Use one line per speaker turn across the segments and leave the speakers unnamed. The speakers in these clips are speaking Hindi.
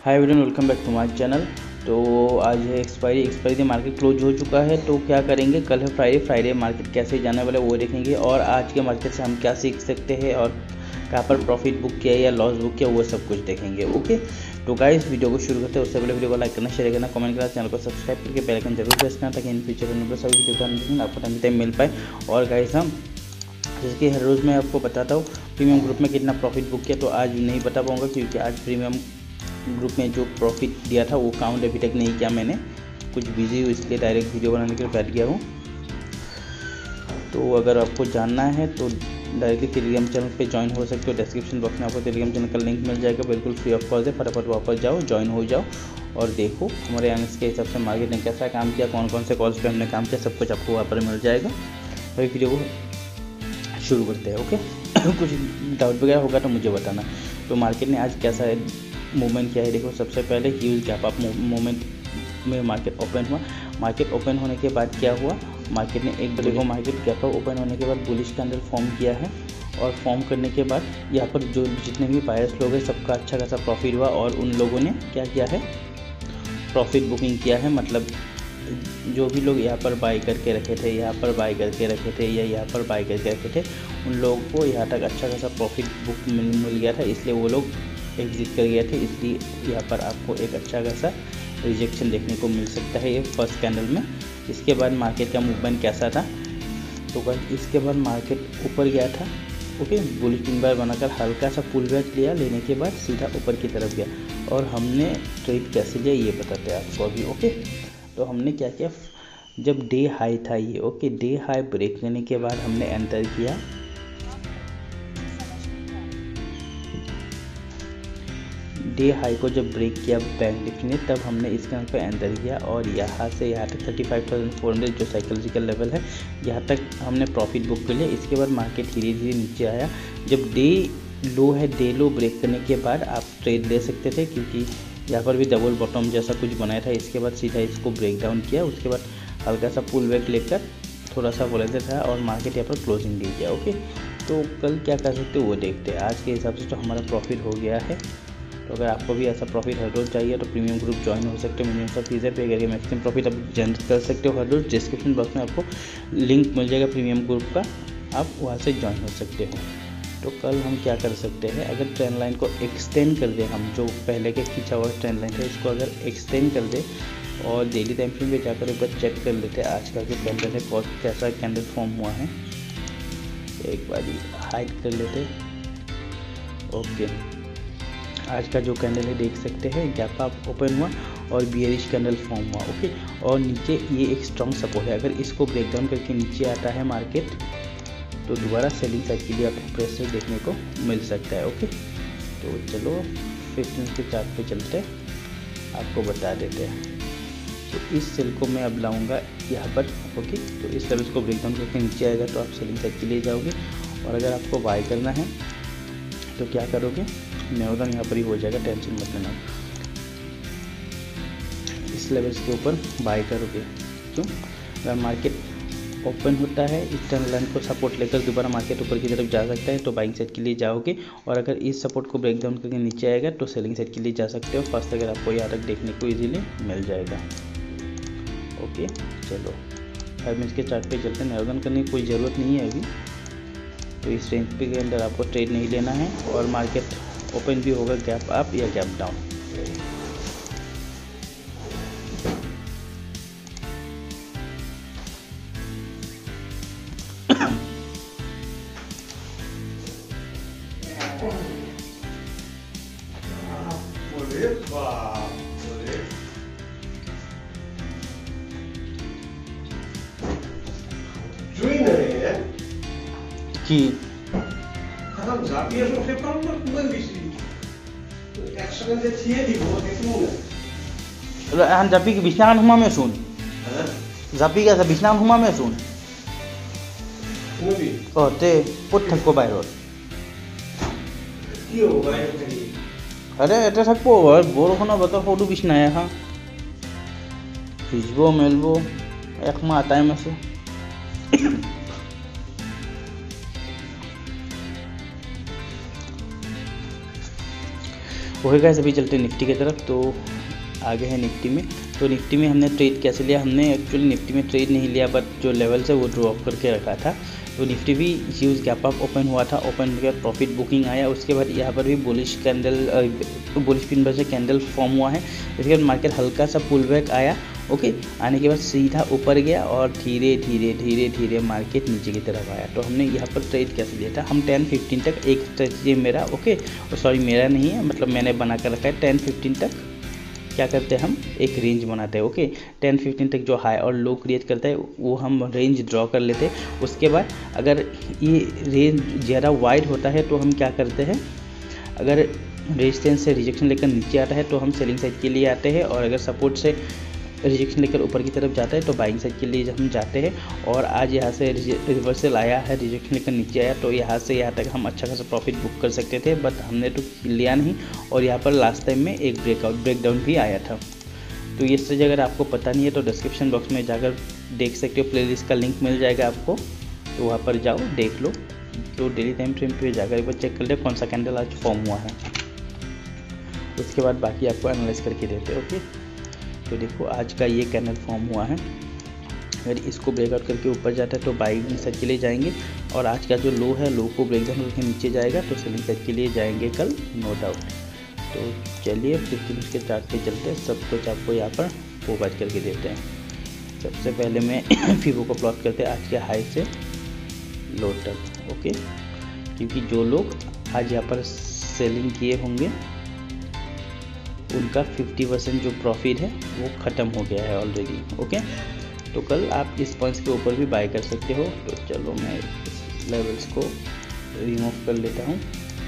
Hi everyone, welcome back to my channel. तो आज है एक्सपायरी मार्केट क्लोज हो चुका है। तो क्या करेंगे, कल है फ्राइडे मार्केट कैसे जाने वाला है वो देखेंगे, और आज के मार्केट से हम क्या सीख सकते हैं और कहाँ पर प्रॉफिट बुक किया या लॉस बुक किया वो सब कुछ देखेंगे। ओके, तो गाइस वीडियो को शुरू करते हैं। उससे पहले वीडियो को लाइक करना, शेयर करना, कमेंट करना, चैनल को सब्सक्राइब करके बेल आइकन जरूर प्रेस करना ताकि इन फ्यूचर में सभी वीडियो का नोटिफिकेशन आपको टाइम टाइम मिल पाए। और गाइस हम जैसे कि हर रोज़ मैं आपको बताता हूँ प्रीमियम ग्रुप में कितना प्रॉफिट बुक किया, तो आज नहीं बता पाऊँगा क्योंकि आज प्रीमियम ग्रुप में जो प्रॉफिट दिया था वो काउंट अभी तक नहीं किया मैंने, कुछ बिजी हूँ इसलिए डायरेक्ट वीडियो बनाने के लिए बैठ गया हूँ। तो अगर आपको जानना है तो डायरेक्टली टेलीग्राम चैनल पे ज्वाइन हो सकते हो। डिस्क्रिप्शन बॉक्स में आपको टेलीग्राम चैनल का लिंक मिल जाएगा, बिल्कुल फ्री ऑफ कॉस्ट है। फटाफट वापस जाओ, ज्वाइन हो जाओ और देखो हमारे एनालिस्ट के हिसाब से मार्केट ने कैसा काम किया, कौन कौन से कॉल्स पे हमने काम किया, सब कुछ आपको वहाँ पर मिल जाएगा। अभी वीडियो को शुरू करते हैं। ओके कुछ डाउट वगैरह होगा तो मुझे बताना। तो मार्केट ने आज कैसा मूवमेंट किया है देखो। सबसे पहले ह्यूज गैप अप मूवमेंट में मार्केट ओपन हुआ। मार्केट ओपन होने के बाद क्या हुआ, मार्केट ने एक देखो मार्केट गैप अप ओपन होने के बाद बुलिश कैंडल फॉर्म किया है, और फॉर्म करने के बाद यहाँ पर जो जितने भी बायर्स लोग हैं सबका अच्छा खासा प्रॉफिट हुआ, और उन लोगों ने क्या किया है, प्रॉफिट बुकिंग किया है। मतलब जो भी लोग यहाँ पर बाई करके रखे थे, यहाँ पर बाई करके रखे थे या यहाँ पर बाई करके रखे थे, उन लोगों को यहाँ तक अच्छा खासा प्रॉफिट बुक मिल गया था, इसलिए वो लोग एग्जिट कर गए थे। इसलिए यहाँ पर आपको एक अच्छा खासा रिजेक्शन देखने को मिल सकता है ये फर्स्ट कैंडल में। इसके बाद मार्केट का मूवमेंट कैसा था, तो बस इसके बाद मार्केट ऊपर गया था। ओके, बुलिश पिन बार बनाकर हल्का सा पुल बैक लिया, लेने के बाद सीधा ऊपर की तरफ गया, और हमने ट्रेड कैसे लिया ये बताते हैं आपको अभी। ओके, तो हमने क्या किया, जब डे हाई था ये, ओके, डे हाई ब्रेक करने के बाद हमने एंटर किया। डे हाई को जब ब्रेक किया बैंक निफ्टी ने, तब हमने इस कैंडल पे एंटर किया, और यहाँ से यहाँ तक 35,400 जो साइकोलॉजिकल लेवल है, यहाँ तक हमने प्रॉफिट बुक कर लिया। इसके बाद मार्केट धीरे धीरे नीचे आया। जब डे लो है, डे लो ब्रेक करने के बाद आप ट्रेड ले सकते थे, क्योंकि यहाँ पर भी डबल बॉटम जैसा कुछ बनाया था। इसके बाद सीधा इसको ब्रेक डाउन किया, उसके बाद हल्का सा पुल बैक लेकर थोड़ा सा वॉलेटाइल था, और मार्केट यहाँ पर क्लोजिंग दे दिया। ओके, तो कल क्या कर सकते हो वो देखते हैं। आज के हिसाब से तो हमारा प्रॉफिट हो गया है। तो अगर आपको भी ऐसा प्रॉफिट हर रोज़ चाहिए तो प्रीमियम ग्रुप ज्वाइन हो सकते हो। मिनिमम सा फीस है, पे करके मैक्सिमम प्रॉफिट आप जनरेट कर सकते हो हर रोज़। डिस्क्रिप्शन बॉक्स में आपको लिंक मिल जाएगा प्रीमियम ग्रुप का, आप वहाँ से ज्वाइन हो सकते हो। तो कल हम क्या कर सकते हैं, अगर ट्रेंड लाइन को एक्सटेंड कर दें, हम जो पहले के खींचा हुआ ट्रेंड लाइन था इसको अगर एक्सटेंड कर दें, और डेली टाइम फ्रेम पे जाकर एक बार चेक कर लेते हैं आज का जो कैंडल है कैसा कैंडल फॉर्म हुआ है। एक बार हाइड कर लेते। ओके, आज का जो कैंडल है देख सकते हैं, गैप अप ओपन हुआ और बियरिश कैंडल फॉर्म हुआ। ओके, और नीचे ये एक स्ट्रॉन्ग सपोर्ट है। अगर इसको ब्रेक डाउन करके नीचे आता है मार्केट, तो दोबारा सेलिंग साइड के लिए आपको प्रेशर देखने को मिल सकता है। ओके, तो चलो 15 के चार्ट पे चलते आपको बता देते हैं। तो इस सेल को मैं अब लाऊंगा यहाँ पर। ओके, तो इस लेवल को ब्रेक डाउन करके नीचे आएगा तो आप सेलिंग साइड के लिए जाओगे, और अगर आपको बाय करना है तो क्या करोगे, न्यूटन यहाँ पर ही हो जाएगा, टेंशन मत लेना। इस लेवल्स के ऊपर बाय करोगे। क्यों, अगर मार्केट ओपन होता है इस ट्रेंड लाइन को सपोर्ट लेकर दोबारा मार्केट ऊपर की तरफ जा सकता है, तो बाइंग साइड के लिए जाओगे, और अगर इस सपोर्ट को ब्रेक डाउन करके नीचे आएगा तो सेलिंग साइड के लिए जा सकते हो। फर्स्ट अगर आपको यहाँ तक देखने को इजीली मिल जाएगा। ओके, चलो 5 मिनट के चार्ट पे चलते हैं। न्यूटन करने की कोई ज़रूरत नहीं है अभी, तो इस रेंज पे के अंदर आपको ट्रेड नहीं लेना है, और मार्केट ओपन भी होगा गैप अप या गैप डाउन। কি এখন জাপি কি বিছনাখান সোমামেচোন, জাপি আছে বিছনাখান সোমামেচোন। অঁ তে ক'ত থাকিব বাহিৰত, আৰে ইয়াতে থাকিব বৰষুণৰ বতৰ, সৰু বিছনা এখন ভিজিব মেলিব, একমাহ টাইম আছে। ओके गाइस, अभी चलते हैं निफ्टी की तरफ। तो आगे है निफ्टी में। तो निफ्टी में हमने ट्रेड कैसे लिया, हमने एक्चुअली निफ्टी में ट्रेड नहीं लिया, बट जो लेवल्स है वो ड्रॉप करके रखा था। तो निफ्टी भी ह्यूज गैप अप ओपन हुआ था, ओपन के बाद प्रॉफिट बुकिंग आया, उसके बाद यहाँ पर भी बुलिश कैंडल, बुलिश पिन पर से कैंडल फॉर्म हुआ है। इसके बाद मार्केट हल्का सा पुल बैक आया, ओके, आने के बाद सीधा ऊपर गया और धीरे धीरे धीरे धीरे मार्केट नीचे की तरफ आया। तो हमने यहाँ पर ट्रेड कैसे लिया था, हम 10-15 तक एक स्ट्रेटजी मेरा, ओके, सॉरी मेरा नहीं है, मतलब मैंने बना कर रखा है 10-15 तक क्या करते हैं हम एक रेंज बनाते हैं, ओके। 10-15 तक जो हाई और लो क्रिएट करता है वो हम रेंज ड्रॉ कर लेते हैं। उसके बाद अगर ये रेंज ज़्यादा वाइड होता है तो हम क्या करते हैं, अगर रेजिस्टेंस से रिजेक्शन लेकर नीचे आता है तो हम सेलिंग साइड के लिए आते हैं, और अगर सपोर्ट से रिजेक्शन लेकर ऊपर की तरफ जाता है तो बाइंग साइड के लिए हम जाते हैं। और आज यहाँ से रिवर्सल आया है, रिजेक्शन लेकर नीचे आया, तो यहाँ से यहाँ तक हम अच्छा खासा प्रॉफिट बुक कर सकते थे, बट हमने तो लिया नहीं। और यहाँ पर लास्ट टाइम में एक ब्रेकडाउन भी आया था। तो ये स्टेज अगर आपको पता नहीं है तो डिस्क्रिप्शन बॉक्स में जाकर देख सकते हो, प्लेलिस्ट का लिंक मिल जाएगा आपको, तो वहाँ पर जाओ देख लो। तो डेली टाइम फ्रेम पे जाकर एक बार चेक कर ले कौन सा कैंडल आज फॉर्म हुआ है, उसके बाद बाकी आपको एनालाइज करके देते हैं, ओके। तो देखो आज का ये कैंडल फॉर्म हुआ है, अगर इसको ब्रेकआउट करके ऊपर जाता है तो बाइंग साइड के लिए जाएंगे, और आज का जो लो है लो को ब्रेक डाउन करके नीचे जाएगा तो सेलिंग साइड के लिए जाएंगे कल, नो डाउट। तो चलिए 15 मिनट के चार्ट पे चलते हैं, सब कुछ आपको यहाँ पर प्रोवाइड करके देते हैं। सबसे पहले मैं फीबो को प्लॉट करते हैं आज के हाई से लो तक, ओके, क्योंकि जो लोग आज यहाँ पर सेलिंग किए होंगे उनका 50% जो प्रॉफिट है वो ख़त्म हो गया है ऑलरेडी, ओके। तो कल आप इस पॉइंट्स के ऊपर भी बाय कर सकते हो। तो चलो मैं इस लेवल्स को रिमूव कर लेता हूँ,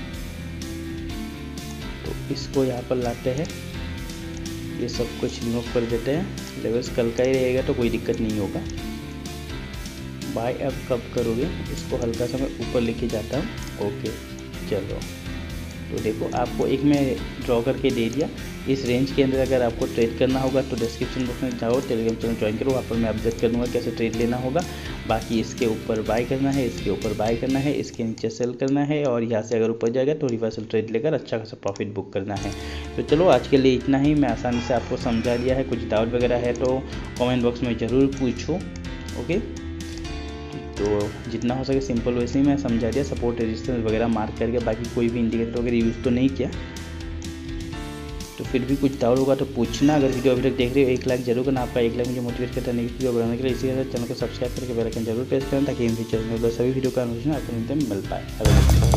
तो इसको यहाँ पर लाते हैं, ये सब कुछ रिमूव कर देते हैं। लेवल्स कल का ही रहेगा तो कोई दिक्कत नहीं होगा। बाय अब कब करोगे, इसको हल्का सा मैं ऊपर लेके जाता हूँ, ओके। चलो तो देखो आपको एक मैं ड्रॉ करके दे दिया। इस रेंज के अंदर अगर आपको ट्रेड करना होगा तो डिस्क्रिप्शन बॉक्स में जाओ, टेलीग्राम चैनल ज्वाइन करो, वहाँ पर मैं अपडेट कर दूँगा कैसे ट्रेड लेना होगा। बाकी इसके ऊपर बाय करना है, इसके ऊपर बाय करना है, इसके नीचे सेल करना है, और यहाँ से अगर ऊपर जाएगा तो रिवर्सल ट्रेड लेकर अच्छा खासा प्रॉफिट बुक करना है। तो चलो आज के लिए इतना ही, मैं आसानी से आपको समझा दिया है। कुछ डाउट वगैरह है तो कमेंट बॉक्स में ज़रूर पूछो, ओके। तो जितना हो सके सिंपल वैसे ही मैं समझा दिया, सपोर्ट रेजिस्टेंस वगैरह मार्क करके, बाकी कोई भी इंडिकेटर वगैरह यूज़ तो नहीं किया। तो फिर भी कुछ डाउट होगा तो पूछना। अगर वीडियो अभी तक देख रहे हो 1 लाइक जरूर करना, आपका 1 लाइक मुझे मोटिवेट करता है नेक्स्ट वीडियो बनाने के लिए। इसी तरह चैनल को सब्सक्राइब करके बेल आइकन जरूर प्रेस करना ताकि इन फ्यूचर में सभी वीडियो का नोटिफिकेशन आपको मिल पाए।